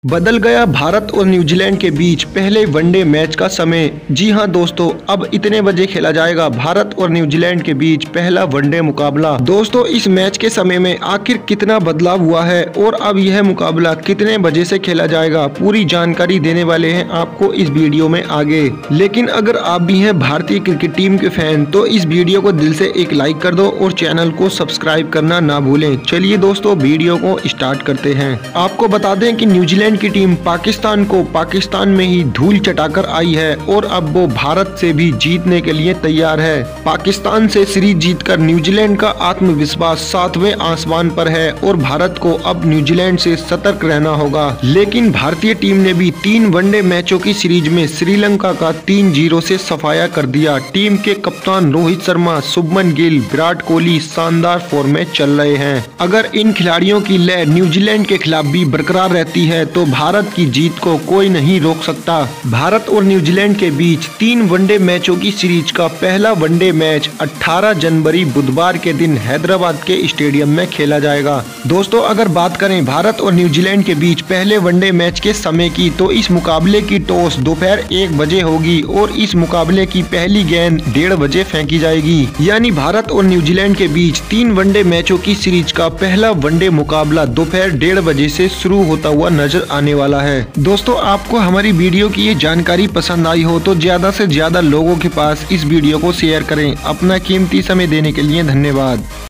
बदल गया भारत और न्यूजीलैंड के बीच पहले वनडे मैच का समय। जी हां दोस्तों, अब इतने बजे खेला जाएगा भारत और न्यूजीलैंड के बीच पहला वनडे मुकाबला। दोस्तों, इस मैच के समय में आखिर कितना बदलाव हुआ है और अब यह मुकाबला कितने बजे से खेला जाएगा, पूरी जानकारी देने वाले हैं आपको इस वीडियो में आगे। लेकिन अगर आप भी हैं भारतीय क्रिकेट टीम के फैन तो इस वीडियो को दिल से एक लाइक कर दो और चैनल को सब्सक्राइब करना ना भूलें। चलिए दोस्तों, वीडियो को स्टार्ट करते हैं। आपको बता दें कि न्यूजीलैंड की टीम पाकिस्तान में ही धूल चटाकर आई है और अब वो भारत से भी जीतने के लिए तैयार है। पाकिस्तान से सीरीज जीतकर न्यूजीलैंड का आत्मविश्वास 7वें आसमान पर है और भारत को अब न्यूजीलैंड से सतर्क रहना होगा। लेकिन भारतीय टीम ने भी 3 वनडे मैचों की सीरीज में श्रीलंका का 3-0 से सफाया कर दिया। टीम के कप्तान रोहित शर्मा, शुभमन गिल, विराट कोहली शानदार फॉर्म में चल रहे हैं। अगर इन खिलाड़ियों की लय न्यूजीलैंड के खिलाफ भी बरकरार रहती है तो भारत की जीत को कोई नहीं रोक सकता। भारत और न्यूजीलैंड के बीच 3 वनडे मैचों की सीरीज का पहला वनडे मैच 18 जनवरी बुधवार के दिन हैदराबाद के स्टेडियम में खेला जाएगा। दोस्तों, अगर बात करें भारत और न्यूजीलैंड के बीच पहले वनडे मैच के समय की तो इस मुकाबले की टॉस दोपहर 1 बजे होगी और इस मुकाबले की पहली गेंद 1:30 बजे फेंकी जाएगी। यानी भारत और न्यूजीलैंड के बीच 3 वनडे मैचों की सीरीज का पहला वनडे मुकाबला दोपहर 1:30 बजे से शुरू होता हुआ नजर आने वाला है। दोस्तों, आपको हमारी वीडियो की ये जानकारी पसंद आई हो तो ज्यादा से ज्यादा लोगों के पास इस वीडियो को शेयर करें। अपना कीमती समय देने के लिए धन्यवाद।